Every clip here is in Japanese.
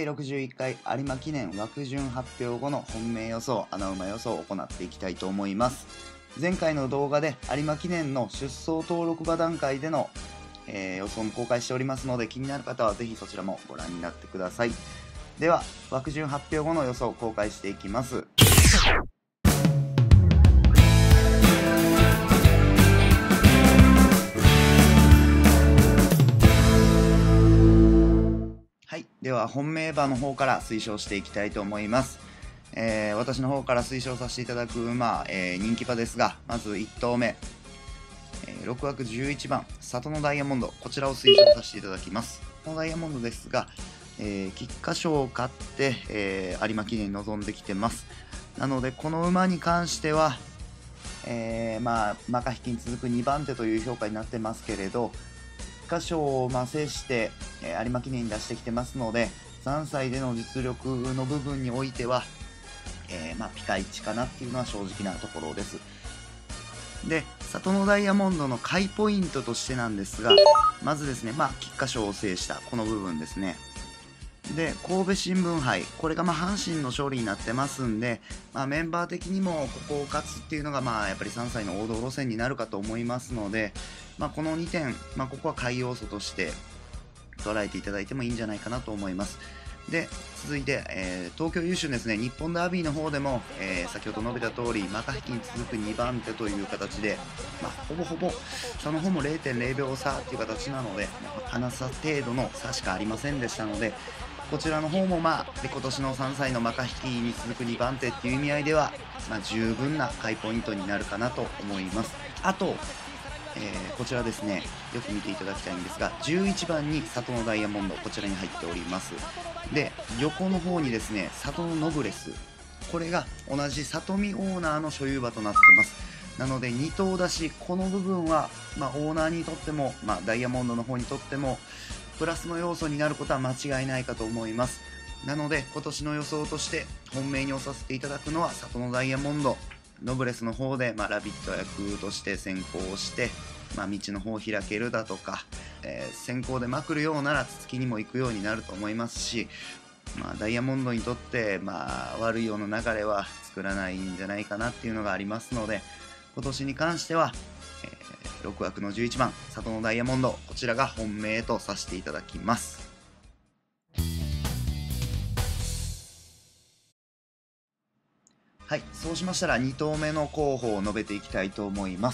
第61回有馬記念枠順発表後の本命予想、穴馬予想を行っていきたいと思います。前回の動画で有馬記念の出走登録馬段階での、予想も公開しておりますので、気になる方はぜひそちらもご覧になってください。では枠順発表後の予想を公開していきます。はい、では本命馬の方から推奨していきたいと思います。私の方から推奨させていただく馬、人気馬ですが、まず1頭目、6枠11番里のダイヤモンド、こちらを推奨させていただきます。このダイヤモンドですが、菊花賞を勝って、有馬記念に臨んできてます。なのでこの馬に関しては、マカ引きに続く2番手という評価になってますけれど、菊花賞を制して、有馬記念に出してきてますので、3歳での実力の部分においては、ピカイチかなっていうのは正直なところです。で、里のダイヤモンドの買いポイントとしてなんですが、まずですね、菊花賞を制したこの部分ですね。で、神戸新聞杯、これが阪神の勝利になってますんで、メンバー的にもここを勝つっていうのがやっぱり3歳の王道路線になるかと思いますので、この2点、ここは買い要素として捉えていただいてもいいんじゃないかなと思います。で、続いて、東京優秀ですね、日本ダービーの方でも、先ほど述べた通り、マカ引きに続く2番手という形で、ほぼほぼ差の方も 0.0 秒差という形なので、離差程度の差しかありませんでしたので、こちらの方も今年の3歳のマカ引きに続く2番手っていう意味合いでは、十分な買いポイントになるかなと思います。あと、こちらですね、よく見ていただきたいんですが、11番に里のダイヤモンド、こちらに入っております。で、横の方にですね、里のノブレス、これが同じ里見オーナーの所有馬となってます。なので2頭だし、この部分は、オーナーにとっても、ダイヤモンドの方にとってもプラスの要素になることは間違いないかと思います。なので今年の予想として本命に押させていただくのは里のダイヤモンド、ノブレスの方で、ラビット役として先行して、道の方を開けるだとか、先行でまくるようならツツキにも行くようになると思いますし、ダイヤモンドにとって、悪いような流れは作らないんじゃないかなっていうのがありますので、今年に関しては、6枠の11番里のダイヤモンド、こちらが本命とさせていただきます。はい、そうしましたら2頭目の候補を述べていきたいと思います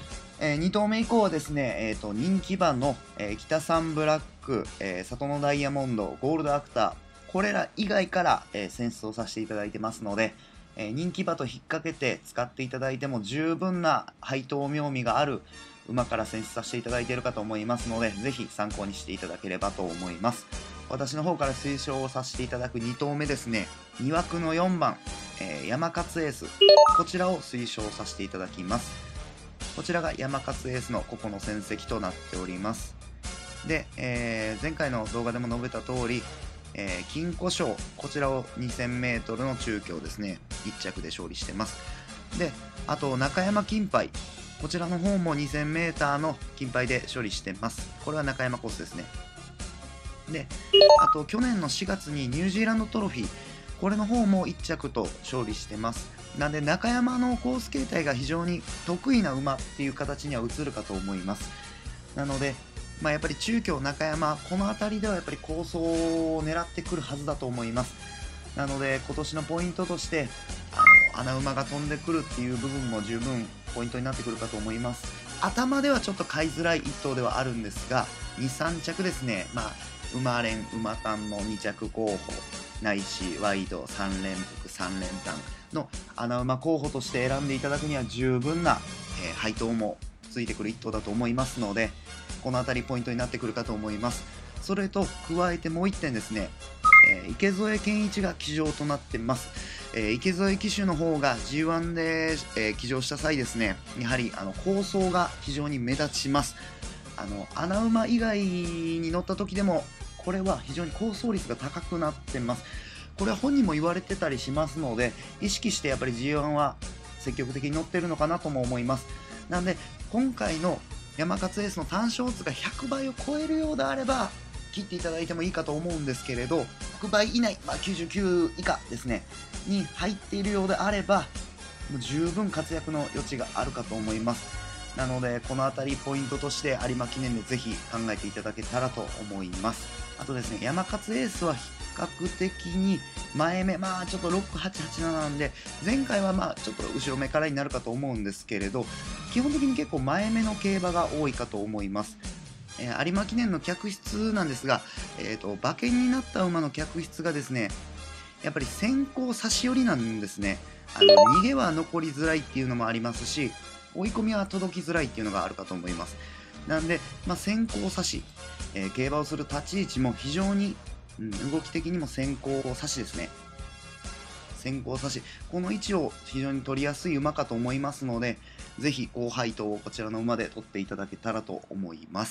。2頭目以降はですね、人気馬の、北サンブラック、里のダイヤモンド、ゴールドアクター、これら以外から、選出をさせていただいてますので、人気馬と引っ掛けて使っていただいても十分な配当妙味がある馬から選出させていただいているかと思いますので、ぜひ参考にしていただければと思います。私の方から推奨をさせていただく2頭目ですね、2枠の4番、山勝エース、こちらを推奨させていただきます。こちらが山勝エースの個々の戦績となっております。で、前回の動画でも述べた通り、金庫賞、こちらを 2000m の中京ですね、1着で勝利してます。で、あと中山金杯、こちらの方も 2000m の金杯で勝利してます。これは中山コースですね。で、あと去年の4月にニュージーランドトロフィー、これの方も1着と勝利してます。なんで中山のコース形態が非常に得意な馬っていう形には映るかと思います。なので、やっぱり中京中山、この辺りではやっぱり構想を狙ってくるはずだと思います。なので今年のポイントとして穴馬が飛んでくるっていう部分も十分ポイントになってくるかと思います。頭ではちょっと買いづらい1頭ではあるんですが、2、3着ですね、馬連、馬単の2着候補ないしワイド3連複3連単の穴馬候補として選んでいただくには十分な、配当もついてくる1頭だと思いますので、この辺りポイントになってくるかと思います。それと加えてもう1点ですね、池添健一が騎乗となってます。池添騎手の方が G1 で、騎乗した際ですね、やはり構想が非常に目立ちます。穴馬以外に乗った時でもこれは非常に構想率が高くなってます。これは本人も言われてたりしますので、意識してやっぱり G1 は積極的に乗ってるのかなとも思います。なので今回の山勝エースの単勝率が100倍を超えるようであれば切っていただいてもいいかと思うんですけれど、 6倍以内、99以下ですね、に入っているようであれば、もう十分活躍の余地があるかと思います。なので、この辺りポイントとして有馬記念でぜひ考えていただけたらと思います。あとですね、山勝エースは比較的に前目、ちょっと6、8、8、7なんで、前回はちょっと後ろ目からになるかと思うんですけれど、基本的に結構前目の競馬が多いかと思います。有馬記念の客室なんですが、馬券になった馬の客室がですね、やっぱり先行差し寄りなんですね。逃げは残りづらいっていうのもありますし、追い込みは届きづらいっていうのがあるかと思います。なんで、先行差し、競馬をする立ち位置も非常に、動き的にも先行差しですね。先行差し、この位置を非常に取りやすい馬かと思いますので、ぜひ高配当をこちらの馬で取っていただけたらと思います。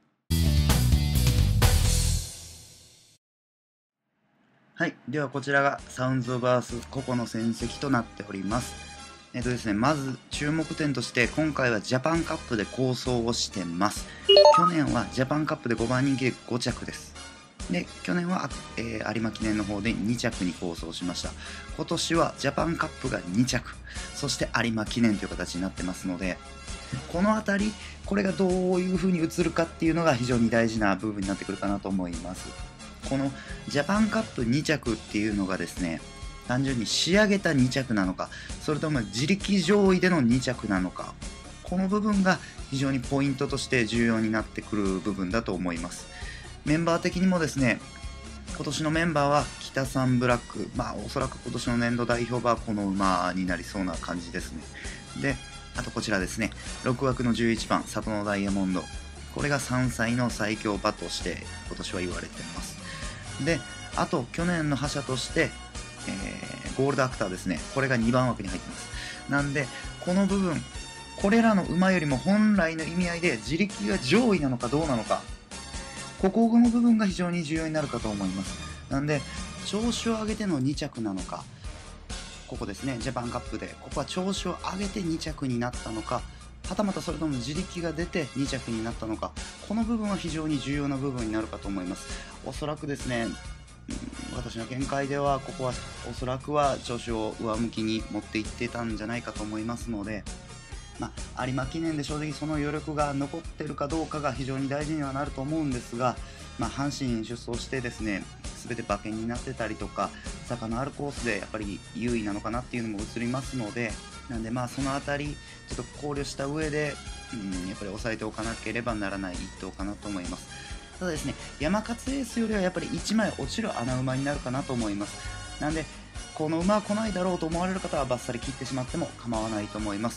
はい、ではこちらがサウンズ・オブ・アース個々の戦績となっております。ですね、まず注目点として今回はジャパンカップで好走をしてます。去年はジャパンカップで5番人気で5着です。で、去年は、有馬記念の方で2着に好走しました。今年はジャパンカップが2着、そして有馬記念という形になってますので、この辺り、これがどういう風に映るかっていうのが非常に大事な部分になってくるかなと思います。このジャパンカップ2着っていうのがですね、単純に仕上げた2着なのか、それとも自力上位での2着なのか、この部分が非常にポイントとして重要になってくる部分だと思います。メンバー的にもですね、今年のメンバーは北サンブラック、おそらく今年の年度代表馬はこの馬になりそうな感じですね。で、あとこちらですね、6枠の11番、里のダイヤモンド。これが3歳の最強馬として今年は言われています。で、あと去年の覇者として、ゴールドアクターですね。これが2番枠に入ってます。なんで、この部分、これらの馬よりも本来の意味合いで自力が上位なのかどうなのか、ここの部分が非常に重要になるかと思います。なんで、調子を上げての2着なのか、ここですね、ジャパンカップで、ここは調子を上げて2着になったのか、はたまたそれとも自力が出て2着になったのか、この部分は非常に重要な部分になるかと思います。おそらくですね、私の見解では、ここはおそらくは調子を上向きに持っていってたんじゃないかと思いますので、有馬記念で正直その余力が残っているかどうかが非常に大事にはなると思うんですが、阪神出走してですね、全て馬券になってたりとか、坂のあるコースでやっぱり優位なのかなっていうのも映りますので、なんでそのあたりちょっと考慮した上で、やっぱり抑えておかなければならない一頭かなと思います。ただですね、山勝エースよりはやっぱり1枚落ちる穴馬になるかなと思います。なんで、この馬は来ないだろうと思われる方はバッサリ切ってしまっても構わないと思います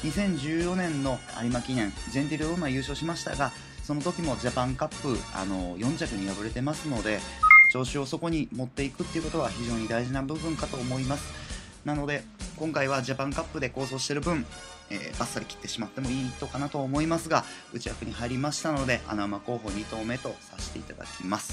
。2014年の有馬記念、ジェンティルドーマ優勝しましたが、その時もジャパンカップ4着に敗れてますので、調子をそこに持っていくっていうことは非常に大事な部分かと思います。なので、今回はジャパンカップで構想している分、バッサリ切ってしまってもいいとかなと思いますが、内枠に入りましたので、穴馬候補2頭目とさせていただきます。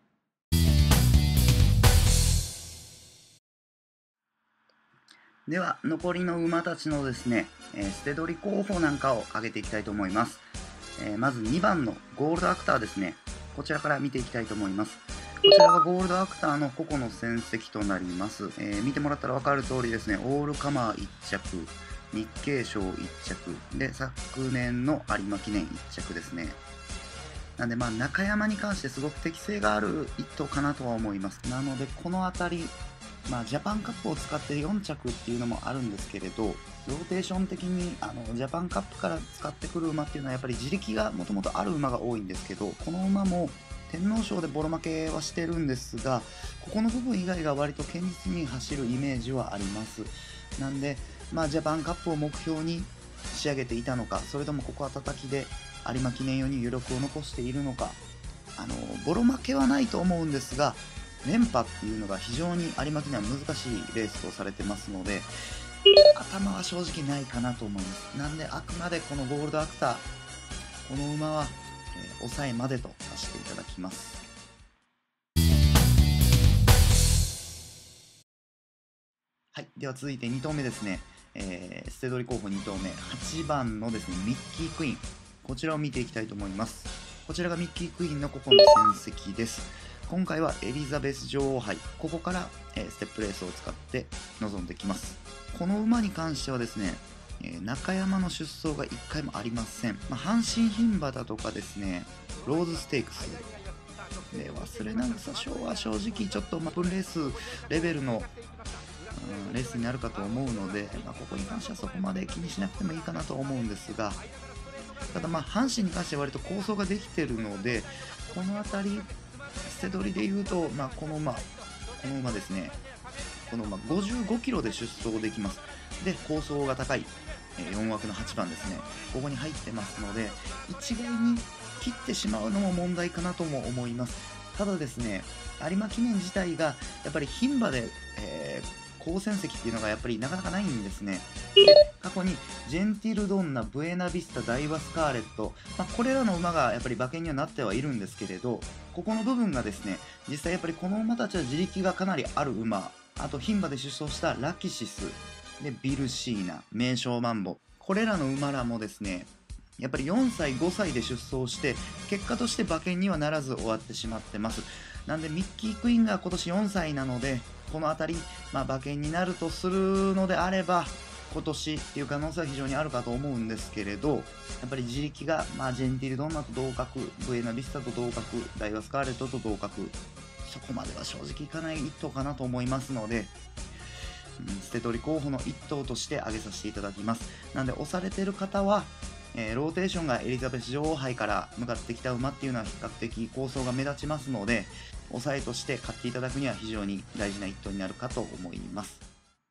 では、残りの馬たちのですね、捨て取り候補なんかを挙げていきたいと思います。まず2番のゴールドアクターですね。こちらから見ていきたいと思います。こちらがゴールドアクターの個々の戦績となります。見てもらったら分かる通りですね、オールカマー1着、日経賞1着、で、昨年の有馬記念1着ですね。なんで、中山に関してすごく適性がある1頭かなとは思います。なので、この辺り、ジャパンカップを使って4着っていうのもあるんですけれど、ローテーション的にジャパンカップから使ってくる馬っていうのはやっぱり自力がもともとある馬が多いんですけど、この馬も天皇賞でボロ負けはしてるんですが、ここの部分以外が割と堅実に走るイメージはあります。なんで、ジャパンカップを目標に仕上げていたのか、それともここは叩きで有馬記念用に余力を残しているのか、ボロ負けはないと思うんですが、連覇っていうのが非常に有馬記念は難しいレースとされてますので、頭は正直ないかなと思います。なんで、あくまでこのゴールドアクター、この馬は、抑えまでとさせていただきます。はい、では続いて2頭目ですね。捨て取り候補2頭目、8番のですね、ミッキークイーン。こちらを見ていきたいと思います。こちらがミッキークイーンのここの戦績です。 今回はエリザベス女王杯、ここから、ステップレースを使って臨んできます。この馬に関してはですね、中山の出走が1回もありません。阪神牝馬だとかですね、ローズステークスで忘れな草賞は正直ちょっと分レースレベルの、レースになるかと思うので、ここに関してはそこまで気にしなくてもいいかなと思うんですが、ただ阪神に関しては割と構想ができているので、この辺り捨て取りでいうと、この馬ですね、この馬55キロで出走できます。で構想が高い、4枠の8番ですね、ここに入ってますので、一概に切ってしまうのも問題かなとも思います。ただですね、有馬記念自体がやっぱり牝馬で、好戦績っていうのがやっぱりなかなかないんですね。で過去にジェンティルドンナ、ブエナビスタ、ダイワスカーレット、これらの馬がやっぱり馬券にはなってはいるんですけれど、ここの部分がですね、実際やっぱりこの馬たちは自力がかなりある馬、あと牝馬で出走したラキシスでビルシーナ、名将マンボ、これらの馬らもですね、やっぱり4歳5歳で出走して結果として馬券にはならず終わってしまってます。なんでミッキークイーンが今年4歳なので、この辺り、馬券になるとするのであれば今年っていう可能性は非常にあるかと思うんですけれど、やっぱり自力が、ジェンティルドンナと同格、ブエナビスタと同格、ダイワスカーレットと同格、そこまでは正直いかない一頭かなと思いますので、捨て取り候補の一頭として挙げさせていただきます。なんで押されてる方は、ローテーションがエリザベス女王杯から向かってきた馬っていうのは比較的構想が目立ちますので、抑えとして買っていただくには非常に大事な一頭になるかと思います。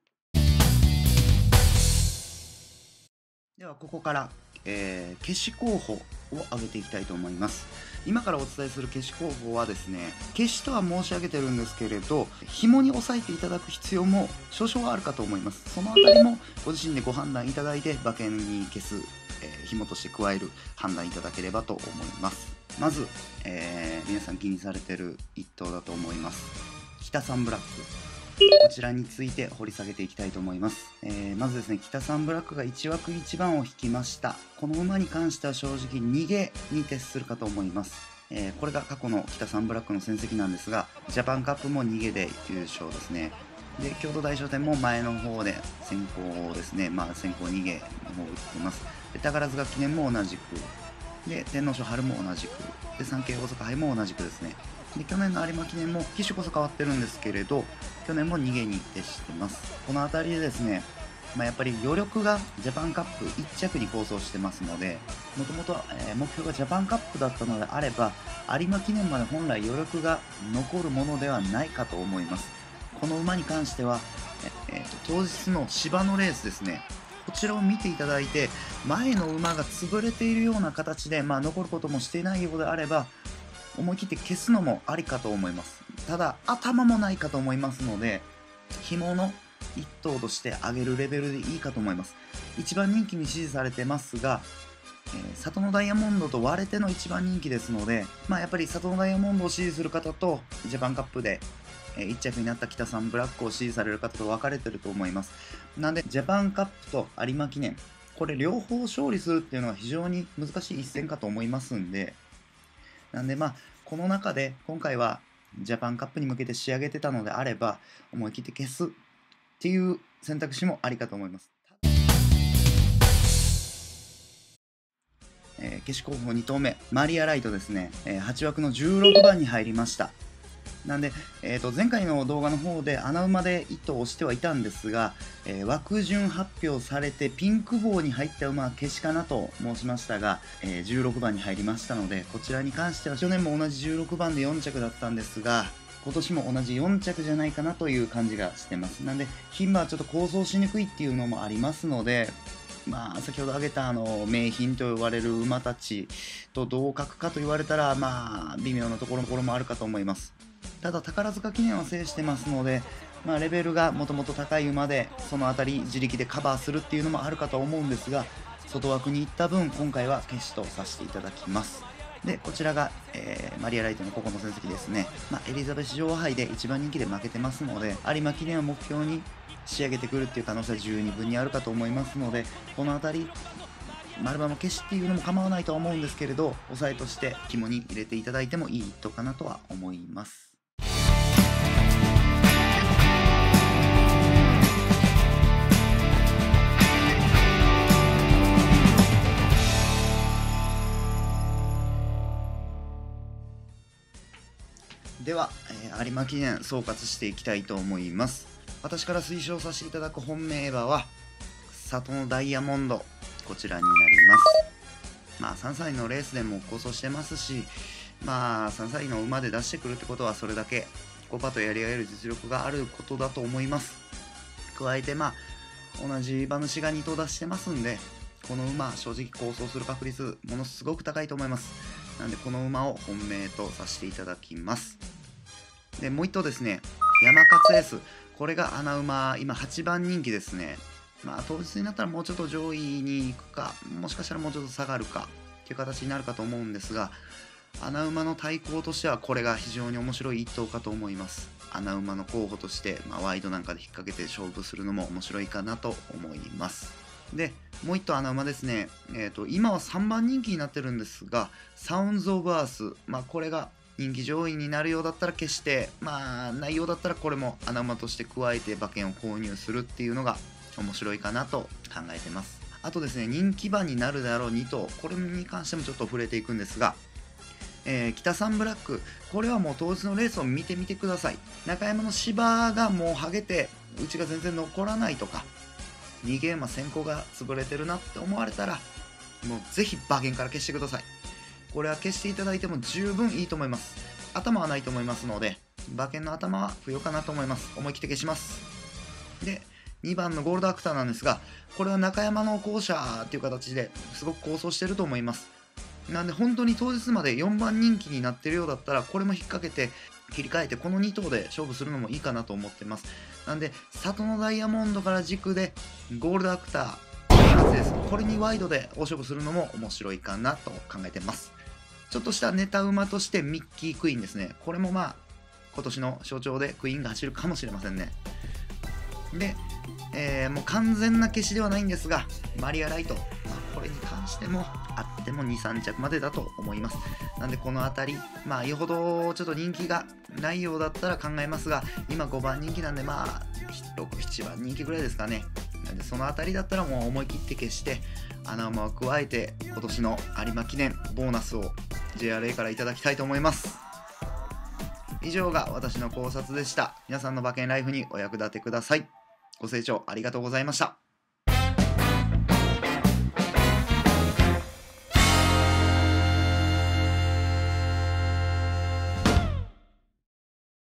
ではここから、消し候補を挙げていきたいと思います。今からお伝えする消し候補はですね、消しとは申し上げてるんですけれど、紐に押さえていただく必要も少々はあるかと思います。そのあたりもご自身でご判断いただいて、馬券に消す、紐として加える判断いただければと思います。まず、皆さん気にされてる一頭だと思います。北サンブラック、こちらについて掘り下げていきたいと思います。まずですね、北サンブラックが1枠1番を引きました。この馬に関しては正直逃げに徹するかと思います。これが過去の北サンブラックの戦績なんですが、ジャパンカップも逃げで優勝ですね。で京都大賞典も前の方で先行ですね、先行逃げの方を打っています。で宝塚記念も同じくで、天皇賞春も同じくで、産経大阪杯も同じくですね。で去年の有馬記念も騎手こそ変わってるんですけれど、去年も逃げに徹してます。この辺りでですね、やっぱり余力がジャパンカップ1着に構想してますので、もともと目標がジャパンカップだったのであれば、有馬記念まで本来余力が残るものではないかと思います。この馬に関しては、当日の芝のレースですね、こちらを見ていただいて、前の馬が潰れているような形で、残ることもしていないようであれば、思い切って消すのもありかと思います。ただ頭もないかと思いますので、紐の一頭として上げるレベルでいいかと思います。一番人気に支持されてますが、里のダイヤモンドと割れての一番人気ですので、やっぱり里のダイヤモンドを支持する方とジャパンカップで1着になった北サンブラックを支持される方と分かれてると思います。なんでジャパンカップと有馬記念、これ両方勝利するっていうのは非常に難しい一戦かと思いますんで、なんでこの中で今回はジャパンカップに向けて仕上げてたのであれば、思い切って消すっていう選択肢もありかと思います。消し候補2頭目、マリアライトですね、8枠の16番に入りました。なんで、前回の動画の方で穴馬で1頭押してはいたんですが、枠順発表されてピンク棒に入った馬は消しかなと申しましたが、16番に入りましたので、こちらに関しては去年も同じ16番で4着だったんですが、今年も同じ4着じゃないかなという感じがしてます。なんで牝馬はちょっと構想しにくいっていうのもありますので、先ほど挙げた名品と呼ばれる馬たちと同格かと言われたら、微妙なところもあるかと思います。ただ宝塚記念は制してますので、レベルがもともと高い馬でその辺り自力でカバーするっていうのもあるかと思うんですが、外枠に行った分今回は消しとさせていただきます。でこちらが、マリアライトのここの成績ですね。エリザベス女王杯で一番人気で負けてますので、有馬記念を目標に仕上げてくるっていう可能性は十二分にあるかと思いますので、この辺り丸馬の消しっていうのも構わないとは思うんですけれど、抑えとして肝に入れていただいてもいい一頭かなとは思います。では、有馬記念総括していきたいと思います。私から推奨させていただく本命馬は里のダイヤモンド、こちらになります。3歳のレースでも構想してますし、3歳の馬で出してくるってことはそれだけ5馬とやり合える実力があることだと思います。加えて同じ馬主が2頭出してますんで、この馬正直構想する確率ものすごく高いと思います。なんでこの馬を本命とさせていただきます。でもう1頭ですね、山勝エース、これが穴馬、今8番人気ですね。当日になったらもうちょっと上位に行くか、もしかしたらもうちょっと下がるかっていう形になるかと思うんですが、穴馬の対抗としてはこれが非常に面白い一頭かと思います。穴馬の候補として、ワイドなんかで引っ掛けて勝負するのも面白いかなと思います。でもう1頭穴馬ですね、今は3番人気になってるんですが、サウンズ・オブ・アース、これが人気上位になるようだったら決して、ないようだったらこれも穴馬として加えて馬券を購入するっていうのが面白いかなと考えてます。あとですね、人気馬になるであろう2頭、これに関してもちょっと触れていくんですが、北サンブラック、これはもう当日のレースを見てみてください。中山の芝がもうハゲてうちが全然残らないとか、逃げ馬先行が潰れてるなって思われたら、もうぜひ馬券から消してください。これは消していただいても十分いいと思います。頭はないと思いますので、馬券の頭は不要かなと思います。思い切って消します。で2番のゴールドアクターなんですが、これは中山の校舎っていう形ですごく構想してると思います。なんで本当に当日まで4番人気になってるようだったら、これも引っ掛けて切り替えてこの2頭で勝負するのもいいかなと思ってます。なんで里のダイヤモンドから軸でゴールドアクターです、これにワイドで大勝負するのも面白いかなと考えてます。ちょっとしたネタ馬としてミッキークイーンですね。これも今年の象徴でクイーンが走るかもしれませんね。で、もう完全な消しではないんですが、マリアライト、これに関してもあっても2、3着までだと思います。なんでこの辺り、よほどちょっと人気がないようだったら考えますが、今5番人気なんで6、7番人気ぐらいですかね。なんでその辺りだったらもう思い切って消して穴馬を加えて今年の有馬記念ボーナスを JRA からいただきたいと思います。以上が私の考察でした。皆さんの馬券ライフにお役立てください。ご清聴ありがとうございました。